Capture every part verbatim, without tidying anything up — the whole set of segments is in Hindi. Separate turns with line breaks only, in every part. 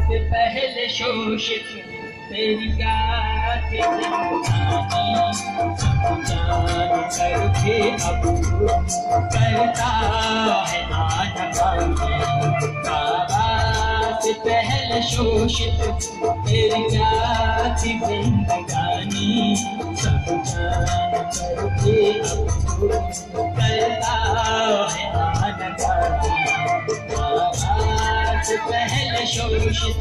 से पहले शोषित तेरी क्या थी जिंदगानी, सब जान करके अब करता है आनाकानी। बाबा से पहले शोषित तेरी क्या थी जिंदगानी, सब जान करके अब करता है आनाकानी। बाबा से पहले शोषित,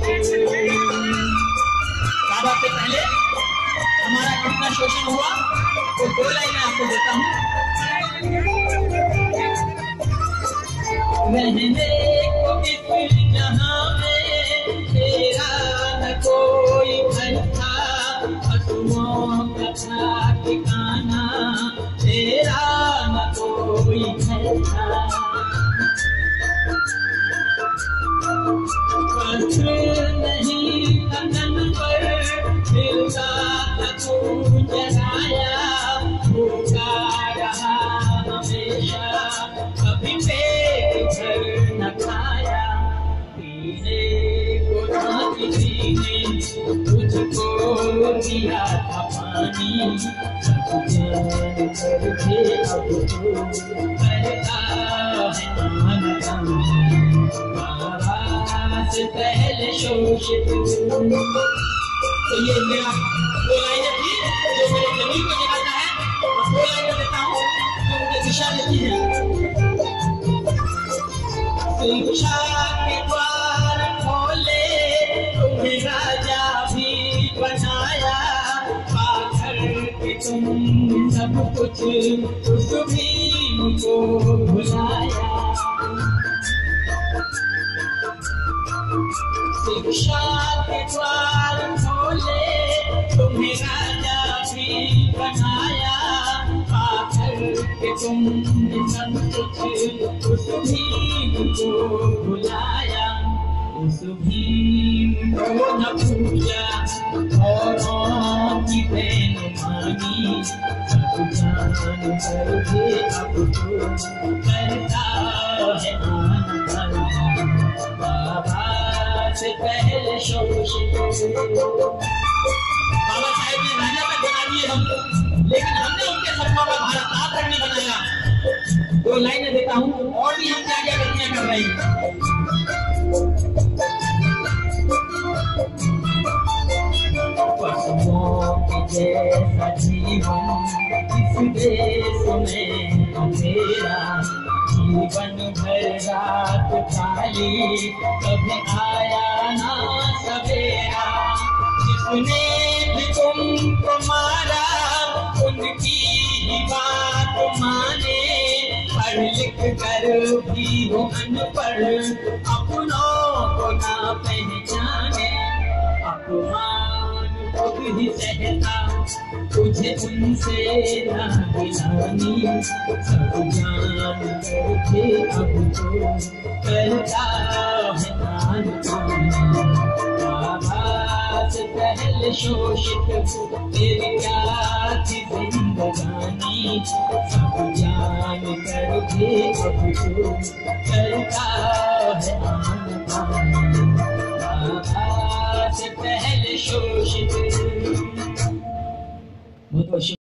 बाबा से पहले हमारा कितना शोषण हुआ तो दो लाइन मैं आपको देता हूँ। रहने को इस जहां में तेरा न कोई घर था, पशुओं का था ठिकाना, तेरा न कोई घर था। पत्र नहीं तन पर मिलता तू जगाया, भूखा रहा हमेशा, कभी पेट भर न खाया। पीने को ना किसी ने तुझको दिया था पानी, सब जान करके अब तू करता है आनाकानी। बाबा से पहले शोषित। तो ये मेरा दो लाइनें थी जो मेरे जमीन को जगाता है, और दो लाइनें देता हूँ जो मुझे दिशा देती है। शिक्षा के द्वार खोले तुम्हें राजा भी बनाया, पाकर के तुम सब कुछ उस भीम को भुलाया। शिक्षा के द्वार खोले तुम्हें राजा भी बनाया, पाकर के तुम सब कुछ उस भीम को भुलाया। उस भीम को न पूजा औरों की बहन मानी, सब जान करके अब तो करता है आनाकानी। बाबा से पहले शोषित। बाबा साहेब ने राजा तक बना दिए हमको, लेकिन हमने उनके सपनों का भारत आज तक नहीं बनाया। दो लाइनें देता हूँ और भी हम क्या क्या गलतियां कर रहे हैं। पशुओं के जैसा जीवन इस देश में अंधेरा, जीवन भर रात काली, कभी आया ना सवेरा। जिसने भी तुमको मारा उनकी ही बात माने, पढ़ लिख कर भी वो अनपढ़, अपनों को ना पहचाने। अपमान खुद ही सहता तुझे उनसे ना गिलानी, सब जान करके अब तो करता है आनाकानी। बाबा से पहले शोषित तेरी क्या थी जिंदगानी, सब जान करके अब तो करता है आनाकानी। बाबा से पहले शोषित। बहुत बहुत